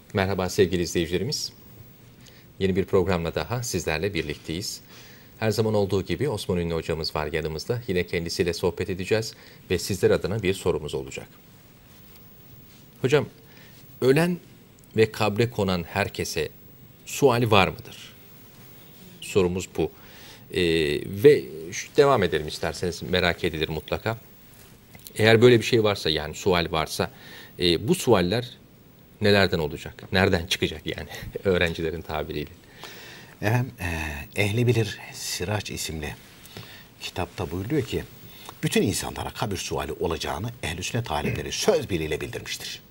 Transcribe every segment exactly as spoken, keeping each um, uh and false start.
Merhaba sevgili izleyicilerimiz. Yeni bir programla daha sizlerle birlikteyiz. Her zaman olduğu gibi Osman Ünlü hocamız var yanımızda. Yine kendisiyle sohbet edeceğiz ve sizler adına bir sorumuz olacak. Hocam, ölen ve kabre konan herkese suali var mıdır? Sorumuz bu. Ee, ve şu, devam edelim isterseniz, merak edilir mutlaka. Eğer böyle bir şey varsa, yani sual varsa, e, bu sualler nelerden olacak? Nereden çıkacak yani öğrencilerin tabiriyle? Efendim, e, Ehli Bilir Siraç isimli kitapta buyuruyor ki bütün insanlara kabir suali olacağını ehl-i sünnet alimleri söz birliğiyle bildirmiştir.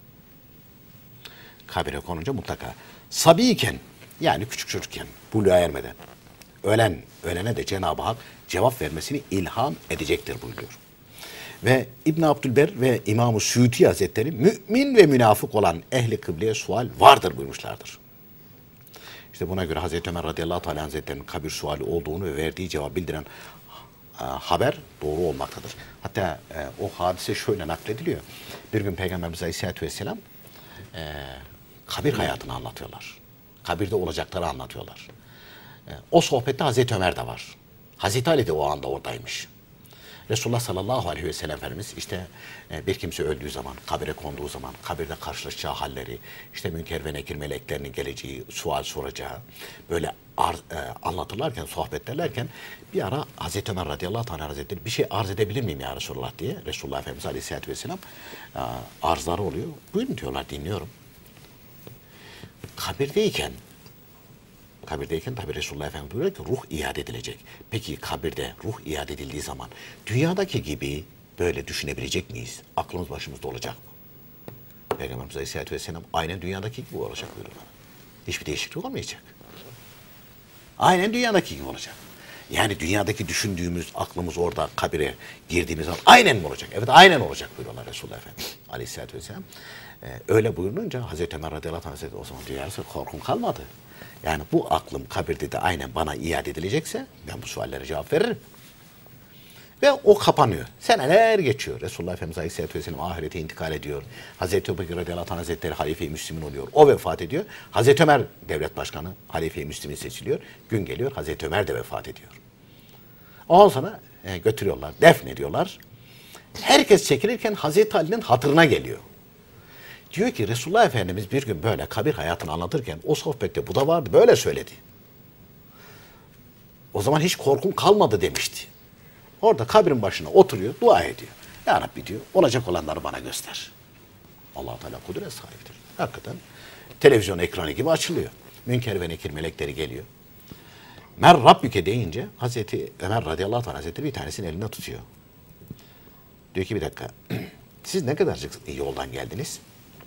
Kabire konunca mutlaka sabiyken, yani küçük çocukken, buluğa ermeden ölen, ölene de Cenab-ı Hak cevap vermesini ilham edecektir buyuruyor. Ve İbn Abdülber ve İmam-ı Suyuti Hazretleri mümin ve münafık olan ehli kıbleye sual vardır buyurmuşlardır. İşte buna göre Hazreti Ömer radıyallahu teala hazretlerinin kabir suali olduğunu ve verdiği cevabı bildiren e, haber doğru olmaktadır. Hatta e, o hadise şöyle naklediliyor. Bir gün Peygamberimiz Aleyhisselatü Vesselam e, kabir hayatını anlatıyorlar. Kabirde olacakları anlatıyorlar. E, o sohbette Hazreti Ömer de var. Hazreti Ali de o anda oradaymış. Resulullah sallallahu aleyhi ve sellem Efendimiz işte bir kimse öldüğü zaman, kabire konduğu zaman, kabirde karşılaşacağı halleri, işte münker ve nekir meleklerinin geleceği, sual soracağı, böyle arz, e, anlatırlarken, sohbet ederlerken bir ara Hazreti Ömer radıyallahu anh hazretleri bir şey arz edebilir miyim ya Resulullah diye Resulullah Efendimiz aleyhissalatü vesselam e, arzları oluyor. Buyurun diyorlar, dinliyorum. Kabirdeyken Kabirdeyken tabi Resulullah Efendimiz buyuruyor ki ruh iade edilecek. Peki kabirde ruh iade edildiği zaman dünyadaki gibi böyle düşünebilecek miyiz? Aklımız başımızda olacak mı? Peygamberimiz Aleyhisselatü Vesselam aynen dünyadaki gibi olacak buyuruyorlar. Hiçbir değişiklik olmayacak. Aynen dünyadaki gibi olacak. Yani dünyadaki düşündüğümüz aklımız orada kabire girdiğimiz zaman aynen mi olacak? Evet aynen olacak buyuruyorlar Resulullah Efendimiz Aleyhisselatü Vesselam. Ee, öyle buyurunca Hazreti Ömer radıyallahu anh hazretleri o zaman diyor korkum kalmadı. Yani bu aklım kabirde de aynen bana iade edilecekse ben bu suallere cevap veririm. Ve o kapanıyor. Seneler geçiyor. Resulullah Efendimiz Aleyhisselatü Vesselam ahirete intikal ediyor. Hazreti Ebubekir radıyallahu anh hazretleri halife-i Müslümin oluyor. O vefat ediyor. Hazreti Ömer devlet başkanı halife-i Müslümin seçiliyor. Gün geliyor Hazreti Ömer de vefat ediyor. Ondan sonra e, götürüyorlar, defnediyorlar. Herkes çekilirken Hazreti Ali'nin hatırına geliyor. Diyor ki Resulullah Efendimiz bir gün böyle kabir hayatını anlatırken o sohbette bu da vardı, böyle söyledi. O zaman hiç korkum kalmadı demişti. Orada kabrin başına oturuyor, dua ediyor. Ya Rabbi diyor, olacak olanları bana göster. Allah-u Teala kudret sahibidir. Hakikaten televizyon ekranı gibi açılıyor. Münker ve nekir melekleri geliyor. Mer Rabbüke deyince Hazreti Ömer radıyallahu anh hazretleri bir tanesinin elinde tutuyor. Diyor ki bir dakika, siz ne kadarcık yoldan geldiniz?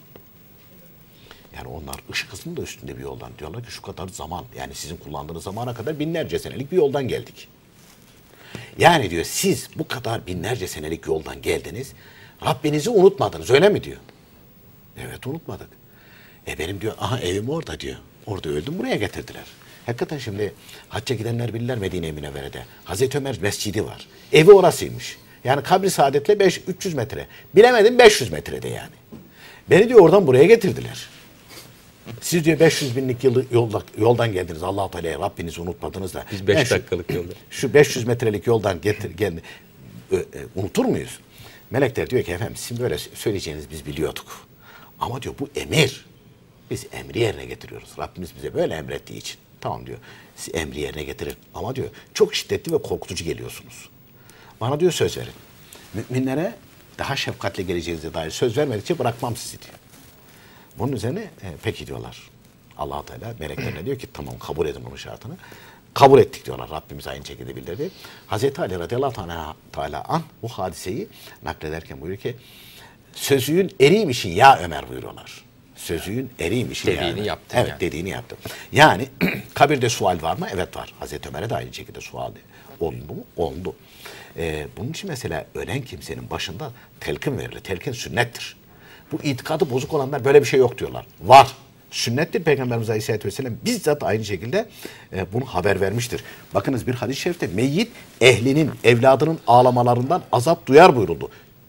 Yani onlar ışık hızının da üstünde bir yoldan. Diyorlar ki şu kadar zaman, yani sizin kullandığınız zamana kadar binlerce senelik bir yoldan geldik. Yani diyor siz bu kadar binlerce senelik yoldan geldiniz, Rabbinizi unutmadınız öyle mi diyor. Evet unutmadık. E benim diyor aha evim orada diyor. Orada öldüm buraya getirdiler. Hakikaten şimdi hacca gidenler bilirler Medine-i Münevvere'de. Hazreti Ömer mescidi var. Evi orasıymış. Yani kabri saadetle beş üç yüz metre. Bilemedim beş yüz metrede yani. Beni diyor oradan buraya getirdiler. Siz diyor beş yüz binlik yıl, yolda, yoldan geldiniz. Allah-u Teala'ya Rabbinizi unutmadınız da. Biz beş dakikalık yolda. Şu beş yüz metrelik yoldan getir, gel, e, e, unutur muyuz? Melekler diyor ki efendim sizin böyle söyleyeceğinizi biz biliyorduk. Ama diyor bu emir. Biz emri yerine getiriyoruz. Rabbimiz bize böyle emrettiği için. Tamam diyor. Siz emri yerine getirin. Ama diyor çok şiddetli ve korkutucu geliyorsunuz. Bana diyor söz verin. Müminlere daha şefkatle geleceğinize dair söz vermedikçe bırakmam sizi diyor. Bunun üzerine e, peki diyorlar. Allah-u Teala meleklerine diyor ki tamam kabul edin bunun şartını. Kabul ettik diyorlar. Rabbimiz aynı şekilde bildirdi. Hazreti Ali radıyallahu teala an bu hadiseyi naklederken buyuruyor ki sözüğün eriymişin ya Ömer buyuruyorlar. Sözüğün eriymişin ya Ömer. Yaptın evet yani. dediğini yaptım. Yani kabirde sual var mı? Evet var. Hazreti Ömer'e de aynı şekilde sual oldu mu? Oldu. Ee, bunun için mesela ölen kimsenin başında telkin verilir. Telkin sünnettir. Bu itikadı bozuk olanlar böyle bir şey yok diyorlar. Var. Sünnettir. Peygamberimiz Aleyhisselatü Vesselam bizzat aynı şekilde e, bunu haber vermiştir. Bakınız bir hadis-i şerifte meyyit ehlinin, evladının ağlamalarından azap duyar buyuruldu.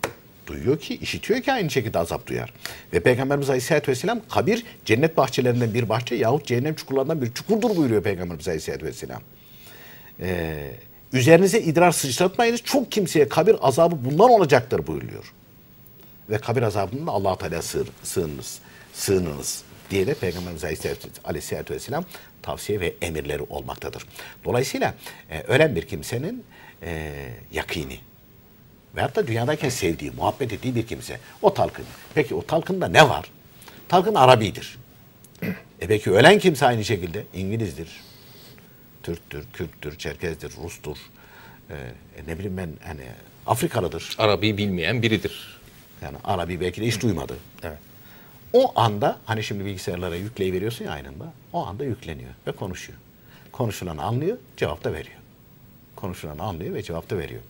Duyuyor ki, işitiyor ki aynı şekilde azap duyar. Ve Peygamberimiz Aleyhisselatü Vesselam kabir cennet bahçelerinden bir bahçe yahut cehennem çukurlarından bir çukurdur buyuruyor Peygamberimiz Aleyhisselatü Vesselam. Ee, üzerinize idrar sıçratmayınız. Çok kimseye kabir azabı bundan olacaktır buyuruyor. Ve kabir azabından da Allah-u Teala sığır, sığınınız, sığınınız diye de Peygamberimiz Aleyhisselatü Vesselam tavsiye ve emirleri olmaktadır. Dolayısıyla e, ölen bir kimsenin e, yakini veyahut da dünyadayken sevdiği, muhabbet ettiği bir kimse o talkın. Peki o talkında ne var? Talkın Arabidir. E peki ölen kimse aynı şekilde İngilizdir, Türktür, Kürttür, Çerkezdir, Rus'tur. E, ne bileyim ben hani Afrikalıdır. Arabi bilmeyen biridir. Yani Arabi belki de hiç duymadı. Evet. O anda hani şimdi bilgisayarlara yükleyiveriyorsun ya aynında. O anda yükleniyor ve konuşuyor. Konuşulanı anlıyor, cevap da veriyor. Konuşulanı anlıyor ve cevap da veriyor.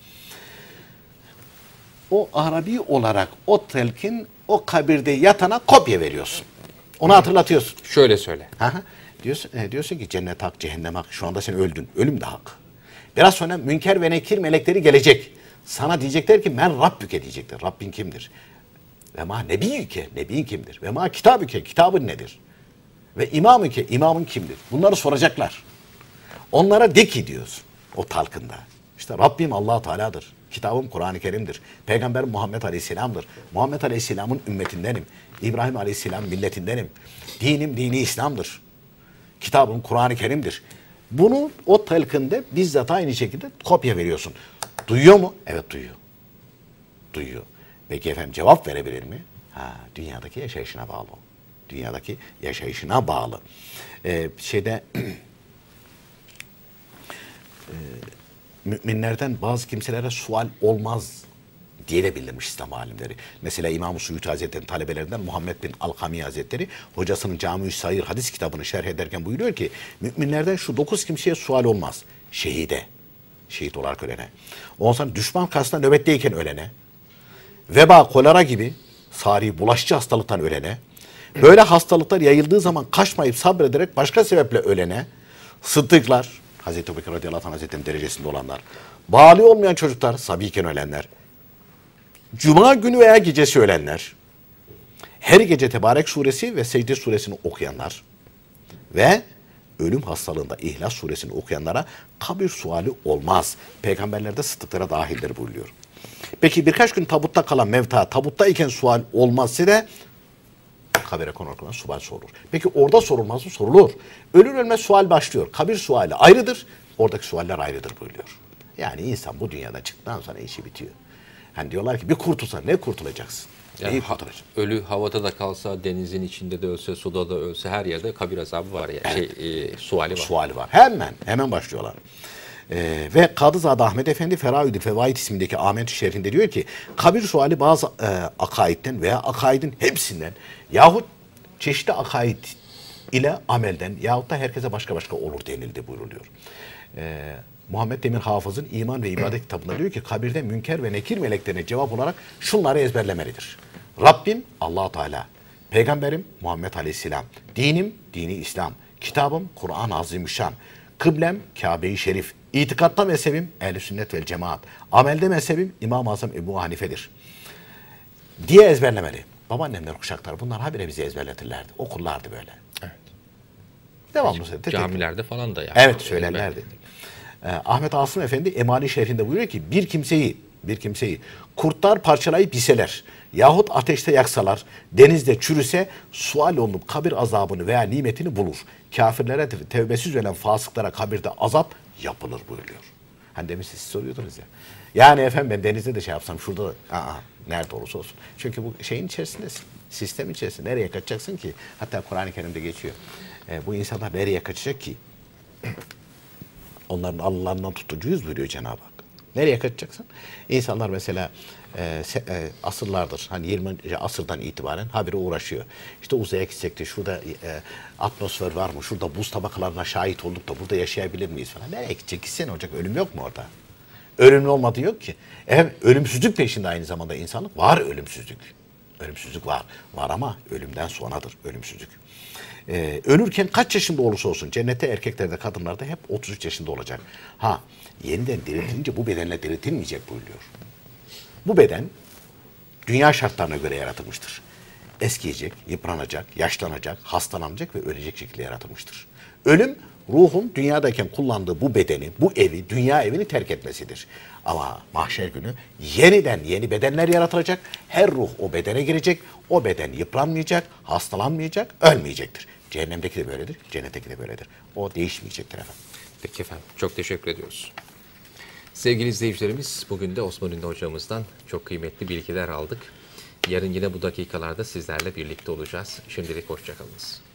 O Arabi olarak o telkin o kabirde yatana kopya veriyorsun. Onu hatırlatıyorsun. Şöyle söyle. Aha. Diyorsun, e, diyorsun ki cennet hak, cehennem hak. Şu anda sen öldün. Ölüm de hak. Biraz sonra münker ve nekir melekleri gelecek. Sana diyecekler ki men Rabbüke diyecekler. Rabbin kimdir? Ve ma nebiyüke, nebiyin kimdir? Ve ma kitabüke, kitabın nedir? Ve imamüke, imamın kimdir? Bunları soracaklar. Onlara de ki diyorsun o talkında. İşte Rabbim Allah-u Teala'dır. Kitabım Kur'an-ı Kerim'dir. Peygamberim Muhammed Aleyhisselam'dır. Muhammed Aleyhisselam'ın ümmetindenim. İbrahim Aleyhisselam milletindenim. Dinim dini İslam'dır. Kitabım Kur'an-ı Kerim'dir. Bunu o talkında bizzat aynı şekilde kopya veriyorsun. Duyuyor mu? Evet duyuyor. Duyuyor. Peki efendim cevap verebilir mi? Ha, dünyadaki yaşayışına bağlı o. Dünyadaki yaşayışına bağlı. Ee, şeyde e, müminlerden bazı kimselere sual olmaz diye de bildirmiş İslam alimleri. Mesela İmam-ı Suyuti Hazretleri'nin talebelerinden Muhammed bin Alkami Hazretleri hocasının Cami-ü Sayır hadis kitabını şerh ederken buyuruyor ki müminlerden şu dokuz kimseye sual olmaz. Şehide, şehit olarak ölene. Ondan sonra düşman karşısında nöbetteyken ölene, veba, kolera gibi sari bulaşıcı hastalıktan ölene, böyle hastalıklar yayıldığı zaman kaçmayıp sabrederek başka sebeple ölene, sıddıklar, Hazreti Ebubekir radıyallahu anh Hazretleri'nin derecesinde olanlar, bağlı olmayan çocuklar, sabiyken ölenler, cuma günü veya gecesi ölenler, her gece Tebarek suresi ve Secde suresini okuyanlar ve ölüm hastalığında İhlas suresini okuyanlara kabir suali olmaz. Peygamberlerde sıddıklara dahildir buyuruyor. Peki birkaç gün tabutta kalan mevta, tabutta iken sual olmazsa da kabire konulmadan sual sorulur. Peki orada sorulmaz mı? Sorulur. Ölür ölmez sual başlıyor. Kabir suali ayrıdır. Oradaki sualler ayrıdır buyuruyor. Yani insan bu dünyada çıktıktan sonra işi bitiyor. Hani diyorlar ki bir kurtulsa ne kurtulacaksın? Yani Neyi ha, kurtulacaksın? ölü havada da kalsa, denizin içinde de ölse, suda da ölse her yerde kabir azabı var ya. Yani. Şey, e, suali var. Suali var. Hemen, hemen başlıyorlar. Ee, ve Kadızade Ahmet Efendi Feraid-i Fevaid ismindeki Ahmet-i Şerif'inde diyor ki kabir suali bazı e, akaidden veya akaidin hepsinden yahut çeşitli akaid ile amelden yahut da herkese başka başka olur denildi buyruluyor. Ee, Muhammed Demir Hafız'ın İman ve İbadet kitabında diyor ki kabirde münker ve nekir meleklerine cevap olarak şunları ezberlemelidir. Rabbim Allah Teala, Peygamberim Muhammed Aleyhisselam, dinim dini İslam, kitabım Kur'an-ı Azimüşşan, kıblem Kabe-i Şerif, itikatta mezhebim Ehl-i Sünnet vel Cemaat, amelde mezhebim İmam-ı Azam Ebu Hanife'dir diye ezberlemeli. Babaannemler kuşaklar bunlar habire bizi ezberletirlerdi. Okurlardı böyle. Evet. Devamlı. Camilerde falan da yani. Evet söylerlerdi. Ee, Ahmet Asım Efendi Emali Şerhinde buyuruyor ki bir kimseyi bir kimseyi kurtlar parçalayıp yeseler yahut ateşte yaksalar, denizde çürüse sual olup kabir azabını veya nimetini bulur. Kafirlere tevbesiz ölen fasıklara kabirde azap yapılır buyuruyor. Hani demin siz soruyordunuz ya. Yani efendim ben denizde de şey yapsam şurada da, aa, nerede olursa olsun. Çünkü bu şeyin içerisindesin. Sistem içerisinde. Nereye kaçacaksın ki? Hatta Kur'an-ı Kerim'de geçiyor. E, bu insanlar nereye kaçacak ki? Onların Allah'ından tutucuyuz buyuruyor Cenab-ı Hak. Nereye kaçacaksın? İnsanlar mesela e, se, e, asırlardır, hani yirminci asırdan itibaren habire uğraşıyor. İşte uzaya gitsek de şurada e, atmosfer var mı? Şurada buz tabakalarına şahit olduk da burada yaşayabilir miyiz falan. Nereye gidecek? Gitsene olacak. Ölüm yok mu orada? Ölümlü olmadığı yok ki. Hem ölümsüzlük peşinde aynı zamanda insanlık. Var ölümsüzlük. Ölümsüzlük var. Var ama ölümden sonradır ölümsüzlük. Ee, ölürken kaç yaşında olursa olsun cennette erkeklerde kadınlarda hep otuz üç yaşında olacak. Ha yeniden diriltilince bu bedenle diriltilmeyecek buyuruyor. Bu beden dünya şartlarına göre yaratılmıştır. Eskiyecek, yıpranacak, yaşlanacak, hastalanacak ve ölecek şekilde yaratılmıştır. Ölüm, ruhun dünyadayken kullandığı bu bedeni, bu evi, dünya evini terk etmesidir. Ama mahşer günü yeniden yeni bedenler yaratılacak. Her ruh o bedene girecek. O beden yıpranmayacak, hastalanmayacak, ölmeyecektir. Cehennemdeki de böyledir, cennetteki de böyledir. O değişmeyecektir efendim. Peki efendim, çok teşekkür ediyoruz. Sevgili izleyicilerimiz, bugün de Osman Ünlü hocamızdan çok kıymetli bilgiler aldık. Yarın yine bu dakikalarda sizlerle birlikte olacağız. Şimdilik hoşça kalınız.